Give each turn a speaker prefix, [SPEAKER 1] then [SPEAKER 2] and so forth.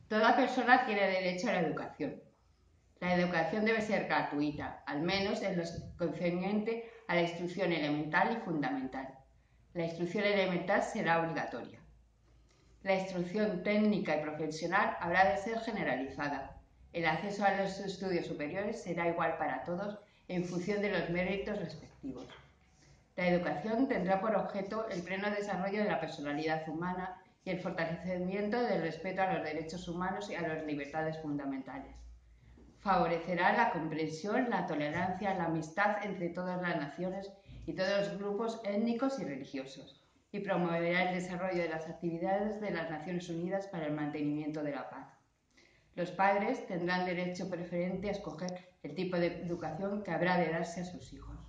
[SPEAKER 1] Toda persona tiene derecho a la educación. La educación debe ser gratuita, al menos en lo concerniente a la instrucción elemental y fundamental. La instrucción elemental será obligatoria. La instrucción técnica y profesional habrá de ser generalizada. El acceso a los estudios superiores será igual para todos en función de los méritos respectivos. La educación tendrá por objeto el pleno desarrollo de la personalidad humana y el fortalecimiento del respeto a los derechos humanos y a las libertades fundamentales. Favorecerá la comprensión, la tolerancia, la amistad entre todas las naciones y todos los grupos étnicos y religiosos, y promoverá el desarrollo de las actividades de las Naciones Unidas para el mantenimiento de la paz. Los padres tendrán derecho preferente a escoger el tipo de educación que habrá de darse a sus hijos.